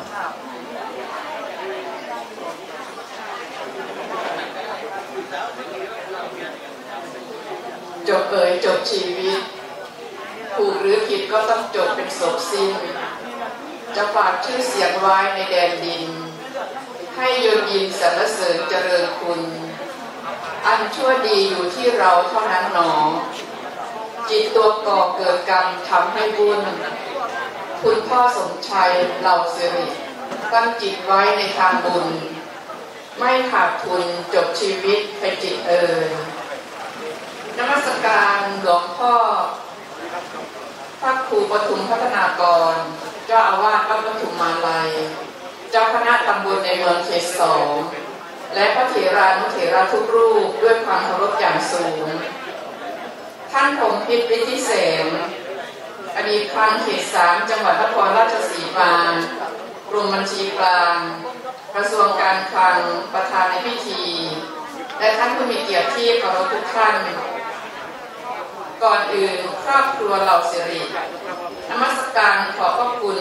จบจบชีวิตถูกหรือผิดก็ต้องจบเป็นศพสิ้นจะฝากชื่อเสียงไว้ในแดนดินให้ยนยินสรรเสริญเจริญคุณอันชั่วดีอยู่ที่เราเท่านั้นหนอจิตตัวก่อเกิดกรรมทำให้บุญคุณพ่อสมชัยเหล่าสิริตั้งจิตไว้ในทางบุญไม่ขาดทุนจบชีวิตเป็นจิตนมัสการหลวงพ่อพระครูปทุมพัฒนากรเจ้าอาวาสวัดปทุมมาลัยเจ้าคณะตำบลในเมืองเขต2และพระเถรานุเถระทุกรูปด้วยความเคารพอย่างสูงท่านผมพิษฤทธิเสมอดีตคลังเขต3จังหวัดนครราชสีมากรมบัญชีกลางกระทรวงการคลังประธานในพิธีและท่านผู้มีเกียรติที่เคารพทุกท่านก่อนอื่นครอบครัวเหล่าสิรินมัสการขอบพระคุณ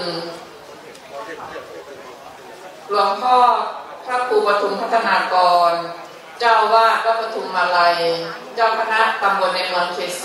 หลวงพ่อพระครูปทุมพัฒนากรเจ้าวาดวัดปทุมมาลัยเจ้าคณะตำบลในเมืองเขต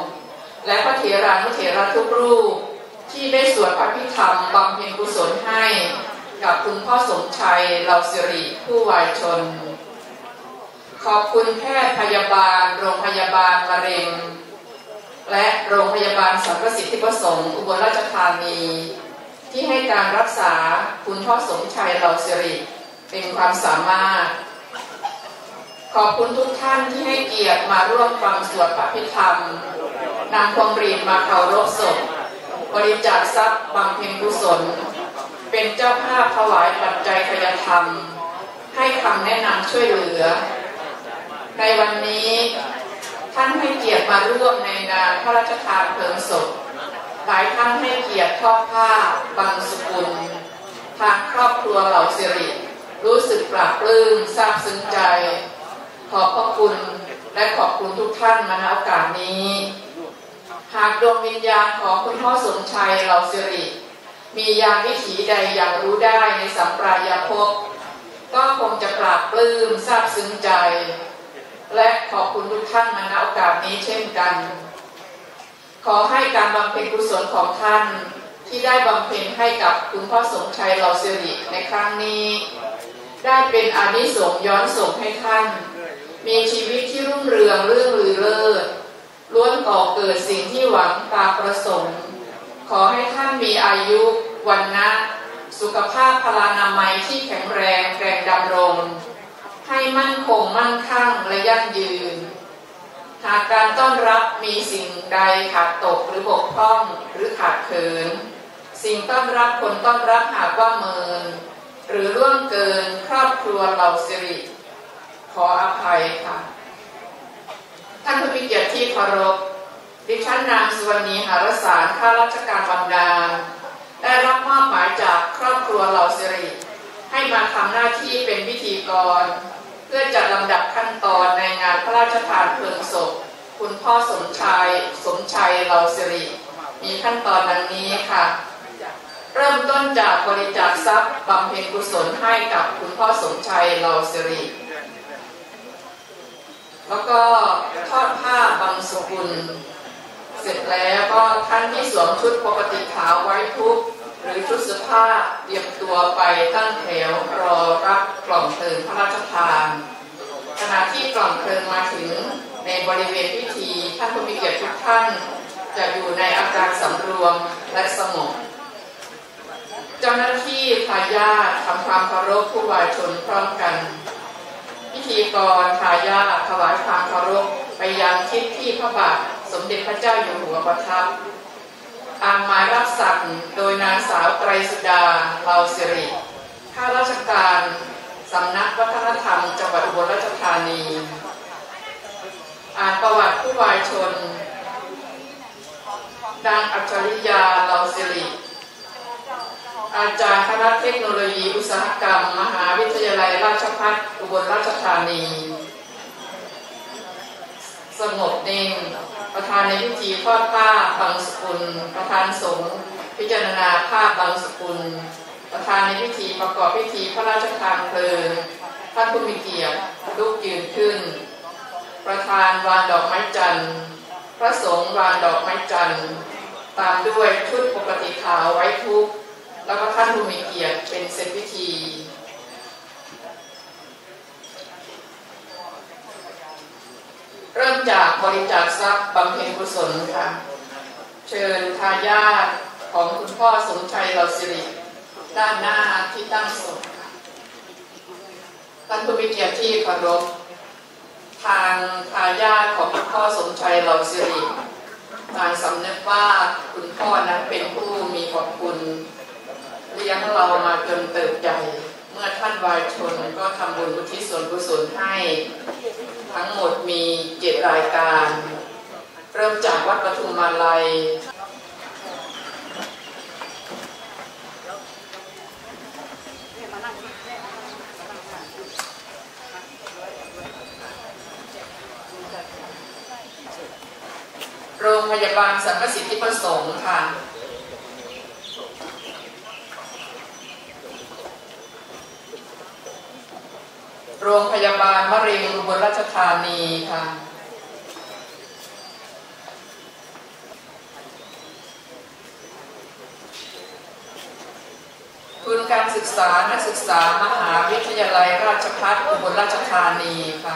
2และพระเถรานุเถระทุกรูปที่ได้สวดพระพิธรรมบำเพ็ญกุศลให้กับคุณพ่อสมชัยเหล่าสิริผู้วายชนขอบคุณแพทย์พยาบาลโรงพยาบาลมะเร็งและโรงพยาบาลสรรพสิทธิประสงค์อุบลราชธานีที่ให้การรักษาคุณพ่อสมชัยเหล่าสิริเป็นความสามารถขอบคุณทุกท่านที่ให้เกียรติมาร่วมฟังสวดพระพิธรรมนำพวงหรีดมาเคารพศพบริจาคทรัพย์บำเพ็ญกุศลเป็นเจ้าภาพถวายปัจจัยทายธรรมให้คำแนะนำช่วยเหลือในวันนี้ท่านให้เกียรติมาร่วมในงานพระราชทานเพลิงศพหลายท่านให้เกียรติทอดผ้าบังสุกุลทางครอบครัวเหล่าสิริรู้สึกปลาบปลื้มซาบซึ้งใจขอบพระคุณและขอบคุณทุกท่านมาณโอกาสนี้หากดวงวิญญาณของคุณพ่อสมชัยเหล่าสิริมียามวิถีใดอย่างรู้ได้ในสัมปรายภพก็คงจะปลาบปลื้มซาบซึ้งใจและขอบคุณทุกท่านมาณโอกาสนี้เช่นกันขอให้การบำเพ็ญกุศลของท่านที่ได้บำเพ็ญให้กับคุณพ่อสมชัยเหล่าสิริในครั้งนี้ได้เป็นอานิสงส์ย้อนส่งให้ท่านมีชีวิตที่รุ่งเรืองเรื่องลือเลิศล้วนก่อเกิดสิ่งที่หวังตามประสงค์ขอให้ท่านมีอายุวรรณะสุขภาพพลานามัยที่แข็งแรงแกร่งดำรงให้มั่นคงมั่งคั่งและยั่งยืนหากการต้อนรับมีสิ่งใดขาดตกหรือบกพร่องหรือขาดเขินสิ่งต้อนรับคนต้อนรับหากว่าเมินหรือล่วงเกินครอบครัวเหล่าสิริขออภัยค่ะท่านผู้มีเกียรติที่เคารพดิฉันนางสุวรรณีหารสารข้าราชการบำนาญได้รับมอบหมายจากครอบครัวเหล่าสิริให้มาทำหน้าที่เป็นพิธีกรเพื่อจัดลำดับขั้นตอนในงานพระราชทานเพลิงศพคุณพ่อสมชัยเหล่าสิริมีขั้นตอนดังนี้ค่ะเริ่มต้นจากบริจาคทรัพย์บำเพ็ญกุศลให้กับคุณพ่อสมชัยเหล่าสิริแล้วก็ทอดผ้าบังสุกุลเสร็จแล้วก็ท่านที่สวมชุดปกติขาวไว้ทุกหรือชุดเสื้อผ้าเตรียมตัวไปตั้งแถวรอรับกล่องเพลิงพระราชทานขณะที่กล่องเพลิงมาถึงในบริเวณพิธีท่านผู้มีเกียรติทุกท่านจะอยู่ในอาการสำรวมและสงบเจ้าหน้าที่ทายาททำความเคารพผู้วายชนพร้อมกันพิธีกรทายาทถวายความเคารพไปยังทิศที่พระบาทสมเด็จพระเจ้าอยู่หัวประทับตามหมายรับสั่งโดยนางสาวไตรสุดาเหล่าสิริข้าราชการสำนักวัฒนธรรมจังหวัดอุบลราชธานีอ่านประวัติผู้วายชนนางอัจฉริยาเหล่าสิริอาจารย์คณะเทคโนโลยีอุตสาหกรรมมหาวิทยาลัยราชภัฏอุบลราชธานีสงบนิ่งประธานในพิธีทอดผ้าบังสุกุลประธานสงฆ์พิจารณาผ้าบังสุกุลประธานในพิธีประกอบพิธีพระราชทานเพลิงท่านผู้มีเกียรติลุกยืนขึ้นประธานวางดอกไม้จันทร์พระสงฆ์วางดอกไม้จันทร์ตามด้วยชุดปกติขาวไว้ทุกข์แล้วก็ท่านผู้มีเกียรติเป็นเสร็จพิธีเริ่มจากบริจาคทรัพย์บำเพ็ญกุศลค่ะเชิญทายาทของคุณพ่อสมชัยเหล่าสิริด้านหน้าที่ตั้งศพท่านผู้มีเกียรติที่เคารพทางทายาทของคุณพ่อสมชัยเหล่าสิริต่างสำนึกว่าคุณพ่อนั้นเป็นผู้มีพระคุณเลี้ยงเรามาจนเติบใหญ่เมื่อท่านวายชนก็ทำบุญอุทิศส่วนกุศลให้ทั้งหมดมี7รายการเริ่มจากวัดปทุมมาลัยโรงพยาบาลสรรพสิทธิประสงค์ค่ะโรงพยาบาลมะเร็งอุบลราชธานีค่ะทุนการศึกษานักศึกษามหาวิทยาลัยราชภัฏอุบลราชธานีค่ะ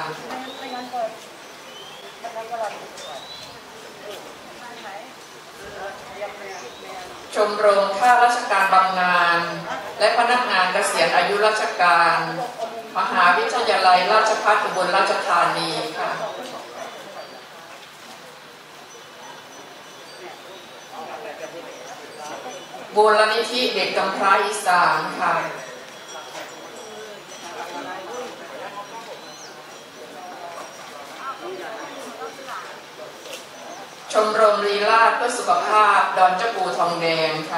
ชมรมข้าราชการบำนาญและพนักงานเกษียณอายุราชการมหาวิทยาลัยราชภัฏอุบลราชธานีค่ะมูลนิธิเด็กกำพร้าอีสานค่ะชมรมลีลาศเพื่อสุขภาพดอนเจ้าปูทองแดงค่ะ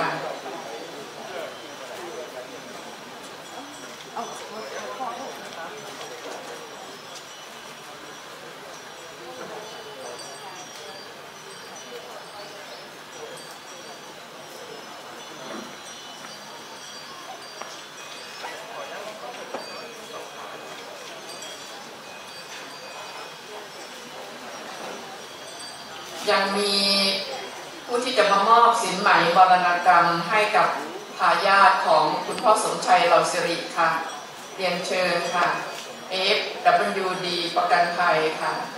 ยังมีผู้ที่จะมามอบสินไหมมรณกรรมให้กับทายาทของคุณพ่อสมชัยเหล่าสิริค่ะเรียนเชิญค่ะ FWD ประกันภัยค่ะ